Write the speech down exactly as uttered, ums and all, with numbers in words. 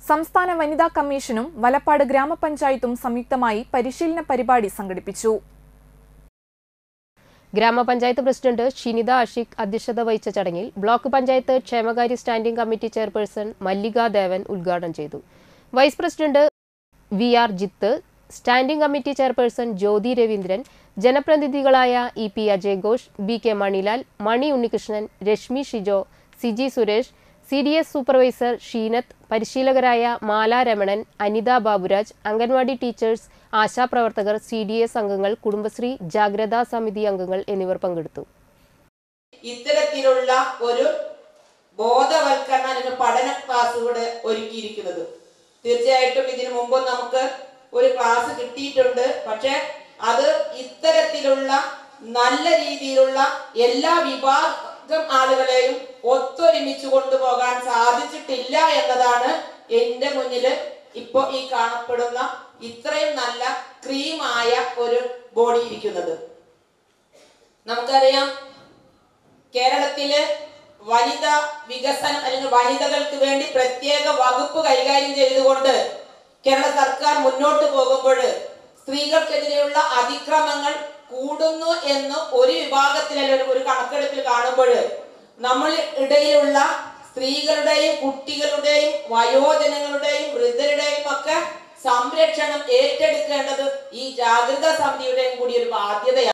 സംസ്ഥാന വനിതാ കമ്മീഷനും വലപ്പാട് ഗ്രാമപഞ്ചായത്തും സംയുക്തമായി പരിശീലന പരിപാടി സംഘടിപ്പിച്ചു. ഗ്രാമപഞ്ചായത്ത് പ്രസിഡന്റ് ഷിനിത അഷിഖ് അധ്യക്ഷത വഹിച്ച ചടങ്ങിൽ ബ്ലോക്ക് പഞ്ചായത്ത് ക്ഷേമകാര്യ standing committee chairperson Mallika Devan ഉദ്ഘാടനം ചെയ്തു. Vice president V R Jith, standing committee chairperson Jyothi Raveendran, ജനപ്രതിനിധികളായ E P Ajay Ghosh, B K Manilal, Mani Unnikrishnan, Reshmi Shijo, Siji Suresh, C D S supervisor Sheenath, പരിശീലകരായ മാല രമണൻ, അനിത ബാബുരാജ്, അംഗൻവാടി ടീച്ചേഴ്സ്, ആശാപ്രവർത്തകർ, സി ഡി എസ് അംഗങ്ങൾ, കുടുംബശ്രീ ജാഗ്രതാ സമിതി അംഗങ്ങൾ എന്നിവർ പങ്കെടുത്തു. ഇത്തരത്തിലുള്ള ഒരു ബോധവൽക്കരണ പഠന ക്ലാസ് കൂടെ ഒരുക്കിയിരിക്കുന്നത് തീർച്ചയായിട്ടും ഇതിനു മുമ്പ് നമുക്ക് ഒരു ക്ലാസ് കിട്ടിയിട്ടുണ്ട്. പക്ഷെ അത് ഇത്തരത്തിലുള്ള നല്ല രീതിയിലുള്ള എല്ലാ വിഭാഗം ആളുകളെയും ഒത്തൊരുമിച്ച് കൊണ്ടുപോകാൻ സാധിച്ചിട്ടില്ല എന്നതാണ് എന്റെ മുന്നിൽ ഇപ്പോ ഈ കാണപ്പെടുന്ന ഇത്രയും നല്ല ക്രീമായ ഒരു ബോഡി ഇരിക്കുന്നത്. നമുക്കറിയാം, കേരളത്തില് വനിതാ വികസനം അല്ലെങ്കിൽ വനിതകൾക്ക് വേണ്ടി പ്രത്യേക വകുപ്പ് കൈകാര്യം ചെയ്തുകൊണ്ട് കേരള സർക്കാർ മുന്നോട്ട് പോകുമ്പോൾ സ്ത്രീകൾക്കെതിരെയുള്ള അതിക്രമങ്ങൾ കൂടുന്നു എന്ന് ഒരു വിഭാഗത്തിലെ ഒരു കണക്കെടുപ്പിൽ കാണുമ്പോൾ നമ്മൾ ഇടയിലുള്ള സ്ത്രീകളുടെയും കുട്ടികളുടെയും വയോജനങ്ങളുടെയും വൃദ്ധരുടെയും ഒക്കെ സംരക്ഷണം ഏറ്റെടുക്കേണ്ടത് ഈ ജാഗ്രതാ സമിതിയുടെയും കൂടി ഒരു ബാധ്യതയാണ്.